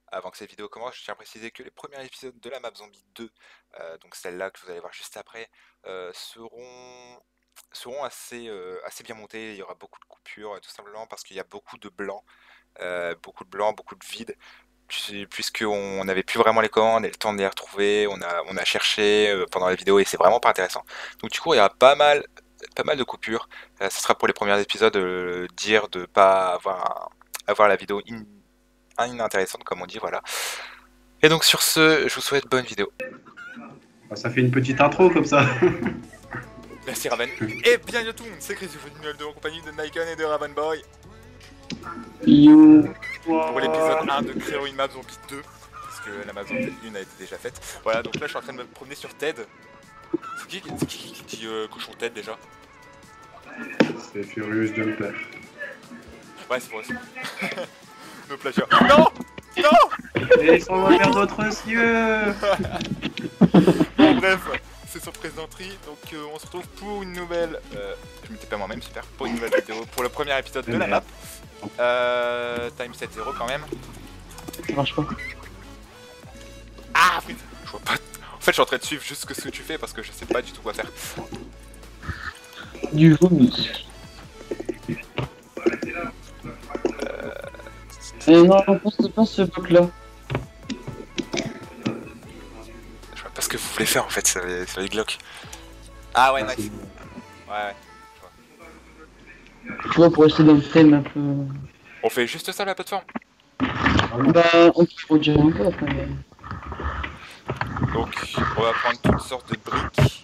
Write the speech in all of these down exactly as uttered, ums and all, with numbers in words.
Avant que cette vidéo commence, je tiens à préciser que les premiers épisodes de la map Zombie deux, euh, donc celle-là que vous allez voir juste après, euh, seront, seront assez, euh, assez bien montés. Il y aura beaucoup de coupures, euh, tout simplement parce qu'il y a beaucoup de blanc, euh, beaucoup de blanc, beaucoup de vide, puisqu'on n'avait plus vraiment les commandes et le temps de les retrouver. On a, on a cherché euh, pendant la vidéo et c'est vraiment pas intéressant. Donc du coup, il y a pas mal, pas mal de coupures. Euh, ce sera pour les premiers épisodes euh, dire de pas avoir, avoir la vidéo in inintéressante comme on dit, voilà. Et donc sur ce, je vous souhaite bonne vidéo. Ça fait une petite intro comme ça. Merci Raven. Et bienvenue à tout le monde, c'est Chris du Football deux en compagnie de Nikon et de Raven Boy. Yo. Pour l'épisode un de Créo une map Zombie deux, parce que la map Zombie un a été déjà faite. Voilà, donc là je suis en train de me promener sur Ted. C'est qui, qui, qui, qui dit euh, cochon Ted déjà? C'est Furious Jumper. Ouais, c'est moi aussi. Nos plagiats. Non. Non. Et ils sont vers d'autres cieux. Bon bref, c'est sur Présenterie, donc euh, on se retrouve pour une nouvelle... Euh, je m'étais pas moi-même, super. Pour une nouvelle vidéo, pour le premier épisode de la map. Euh, time sept zéro quand même. Ça marche pas. Ah putain, je vois pas... En fait je suis en train de suivre juste ce que tu fais parce que je sais pas du tout quoi faire. Du vomi. Euh... Euh, non, on pense pas ce bloc là. Je vois pas ce que vous voulez faire en fait, ça va, ça va Glock. Ah ouais, nice. Ouais, ouais. Tu vois, pour rester dans le thème un peu. On fait juste ça la plateforme. Bah, on peut redire un peu après. Mais... Donc, on va prendre toutes sortes de briques.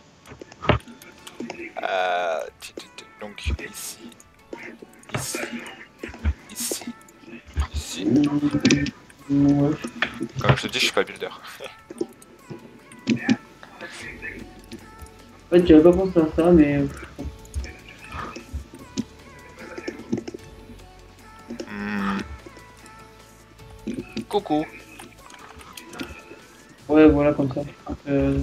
Euh, donc, ici, ici, ici, ici. Ouais. Comme je te dis, je suis pas builder. En fait, j'avais pas pensé à ça, mais. Hmm. Coucou. Ouais, voilà, comme ça. Euh...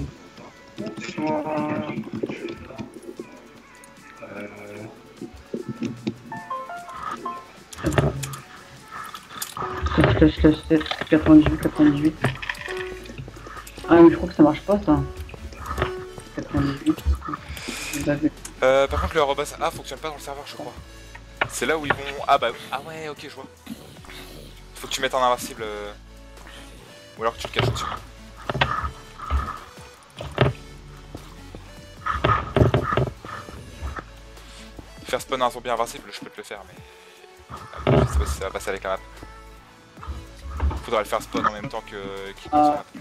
Slash slash sept, quatre-vingt-dix-huit, quatre-vingt-dix-huit. Ah, mais je crois que ça marche pas ça. quatre-vingt-dix-huit. Euh, par contre, le arrobas A fonctionne pas dans le serveur, je crois. C'est là où ils vont. Ah bah oui. Ah ouais, ok, je vois. Faut que tu mettes en invincible. Euh... Ou alors que tu le caches au-dessus. Faire spawn un zombie invincible, je peux te le faire, mais. Je sais pas si ça va passer avec la map. Faudra le faire spawn en même temps que qu'il passe Ah.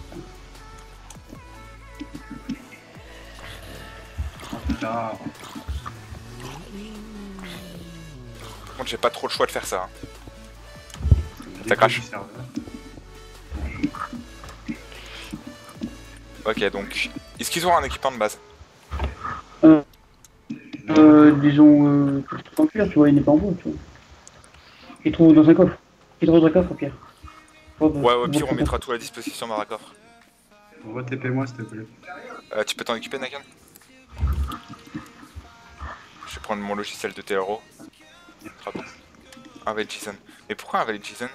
la map. Par contre, j'ai pas trop le choix de faire ça. Hein. Ça crache. Ok, donc. Est-ce qu'ils ont un équipement de base? Euh, euh, disons, euh, en cuir, tu vois, il n'est pas en bout, tu vois. Il trouve dans un coffre. Il trouve dans un coffre, au pire. Oh, bah, Ouais, au pire, on mettra tout à disposition dans la coffre. Re-T P moi s'il te plaît. Euh, tu peux t'en occuper, Nakan? Je vais prendre mon logiciel de T R O. Très bon. Invalid JSON. Mais pourquoi invalid JSON?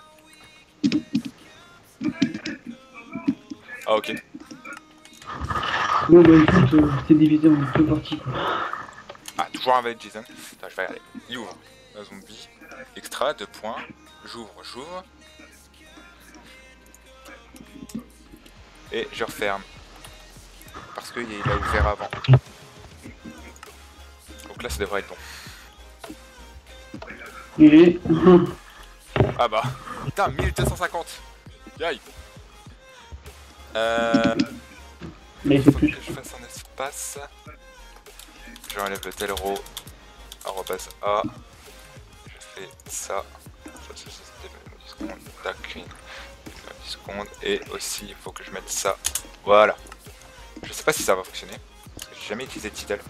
Ah, ok. Bon, bah écoute, euh, c'est divisé en deux parties, quoi. Ah, toujours invalid JSON. Attends, je vais regarder. Il ouvre. Un zombie. Extra, deux points. J'ouvre, j'ouvre. Et je referme. Parce qu'il a ouvert avant. Donc là, ça devrait être bon. Et... Ah bah. Putain, mille deux cent cinquante. Yay. Euh... Mais Il c'est faut plus. que je fasse un espace. Je enlève le telro. Arrobas A. Je fais ça. Ça, ça, ça, c'était dix secondes. Tac. dix secondes. Et aussi, il faut que je mette ça. Voilà. Je sais pas si ça va fonctionner. Parce que j'ai jamais utilisé de title.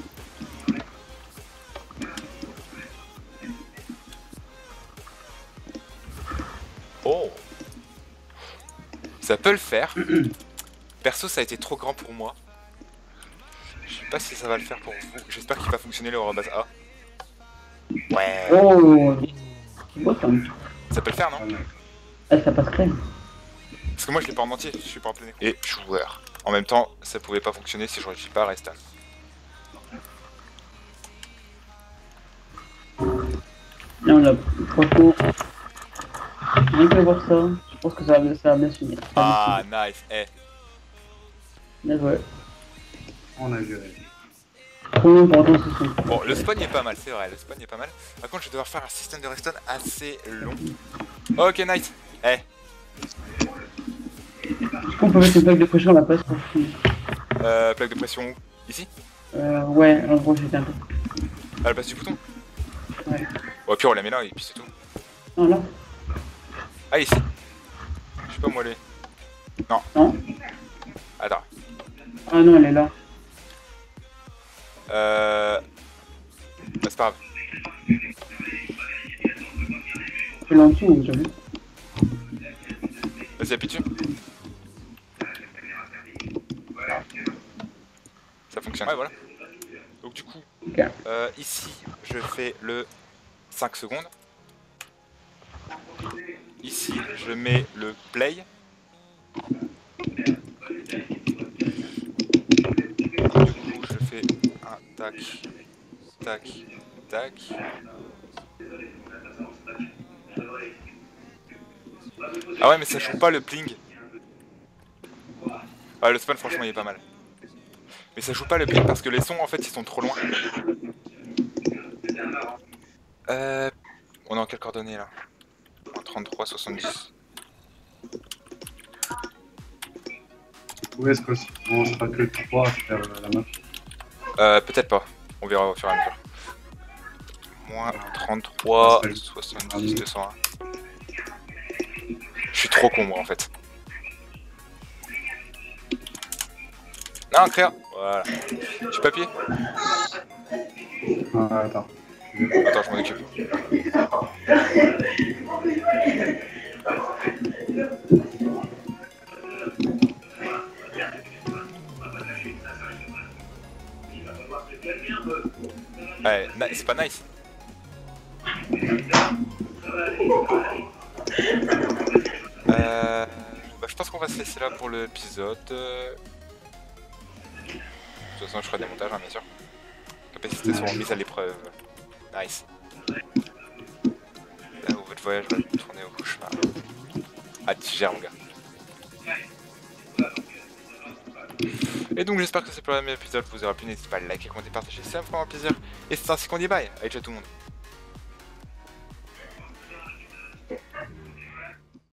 Oh. Ça peut le faire. Perso, ça a été trop grand pour moi. Je sais pas si ça va le faire pour vous. J'espère qu'il va fonctionner le arrobas A. Ouais. Oh, c'est quoi ça? Ça peut le faire, non? Ah, ça passe crème. Parce que moi je l'ai pas en entier, je suis pas en plein écran. Et joueur. En même temps, ça pouvait pas fonctionner si je réussis pas à rester. Là, on a franchement. Rien que voir ça, je pense que ça va, ça va bien se finir. Ça va Ah, bien nice, eh. se finir. Mais ouais. On a géré. Trop long pour attendre ce son. Bon, le spawn est pas mal, c'est vrai, le spawn est pas mal. Par contre, je vais devoir faire un système de respawn assez long. Ok, nice. Eh. Est-ce qu'on peut mettre une plaque de pression à la place pour finir? Euh, plaque de pression où? Ici? Euh, ouais, en gros, c'était un peu. À la place du bouton? Ouais. Bon, puis on la met là et puis c'est tout. Non, là. Ah, ici. Je sais pas moi, les. Non. Non. Attends. Ah non, elle est là. Euh. Bah, c'est pas grave. Elle est en dessous, j'ai vu. Vas-y, appuie dessus. Ça fonctionne. Ouais, voilà. Donc, du coup, Ok. euh, ici, je fais le cinq secondes. Ici, je mets le play. Du coup, je fais un tac, tac, tac. Ah ouais, mais ça joue pas le pling. Ah, le spawn, franchement, il est pas mal. Mais ça joue pas le pling parce que les sons, en fait, ils sont trop loin. Euh... On est en quelle coordonnée, là? En trente-trois soixante-dix. Où est-ce qu'on sera que trois à faire euh, la map? Euh, peut-être pas. On verra au fur et à mesure. Moins trente-trois, soixante-dix, deux cent un. Je suis trop con, moi, en fait. Non, créa. Voilà. Du papier. Ah, attends. Attends, je m'en occupe. Ouais, c'est pas nice. Euh, bah, je pense qu'on va se laisser là pour l'épisode. De toute façon, je ferai des montages, hein, bien sûr. Capacité seront mises à l'épreuve. Nice. Là où votre voyage va tourner au cauchemar. Ah, tu gères, mon gars. Et donc, j'espère que ce premier épisode vous aura plu. N'hésitez pas à liker, commenter, partager, ça me fera un plaisir. Et c'est ainsi qu'on dit bye. Allez, ciao tout le monde.